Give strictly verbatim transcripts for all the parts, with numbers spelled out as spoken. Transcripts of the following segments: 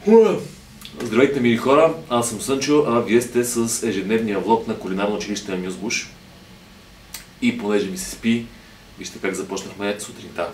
Здравейте, мили хора, аз съм Сънчо, а вие сте с ежедневния влог на кулинарно училище Amuse Bouche. И понеже ми се спи, вижте как започнахме сутринта.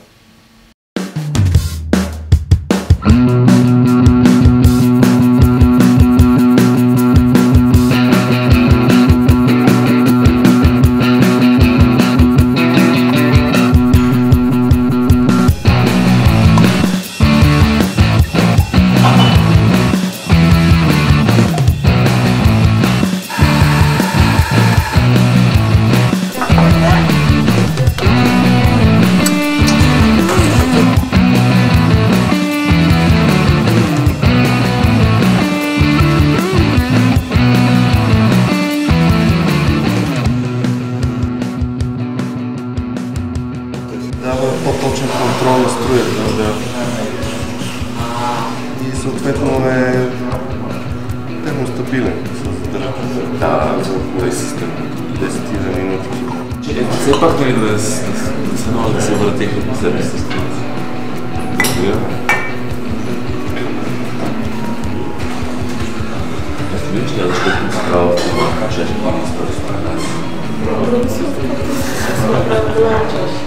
Дава по-точен контрол на струята, да. И съответно е термостабилен с задържка. Да, за десет минути. Ето, все пак нали да се налага да се върти по себе си. Ето виж, тя защо съм се правил в това чаша това ми стори според нас. Много си направил голяма чаша.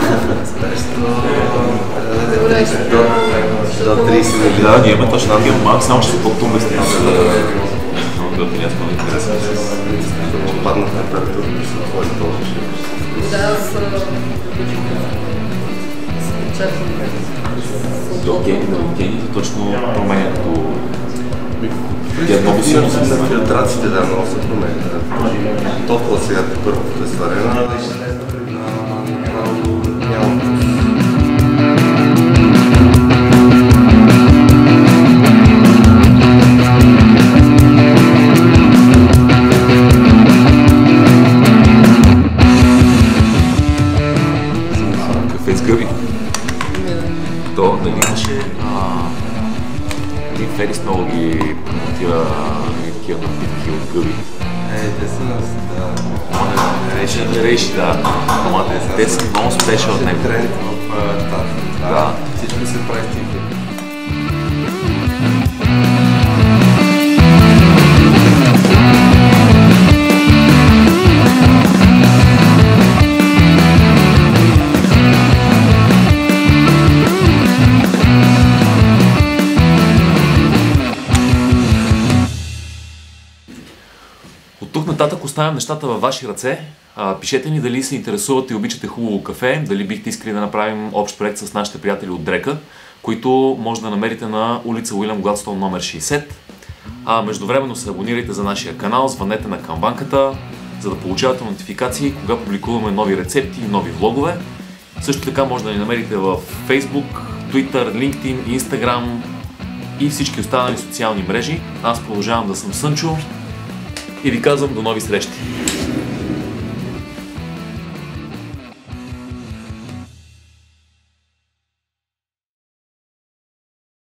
Добре, до трийсет минути. Да, ние имаме точно такива малки, само че са по-тумбести. Защото ние сме интересни с падна температурата, ще се отвори толкова. да, аз До гените точно променя като... Тя много силно се на филтрациите, да, много се променя. Топла сега първото е сварена. Кафе с гъби. То, дали имаше... Един Ферис много ги промотира такива напитки от гъби. Е, те са нас, да. Реши, реши, да. Ама те са много спешъл от него. Тренд в тази. Да. Всичко се прави с тихо. От тук нататък оставям нещата във ваши ръце. А, пишете ни дали се интересувате и обичате хубаво кафе, дали бихте искали да направим общ проект с нашите приятели от Drekka, които може да намерите на улица Уилям Гладстон номер шейсет. А междувременно се абонирайте за нашия канал, звънете на камбанката, за да получавате нотификации, кога публикуваме нови рецепти и нови влогове. Също така може да ни намерите в Facebook, Twitter, LinkedIn, Instagram и всички останали социални мрежи. Аз продължавам да съм Сънчо и ви казвам до нови срещи!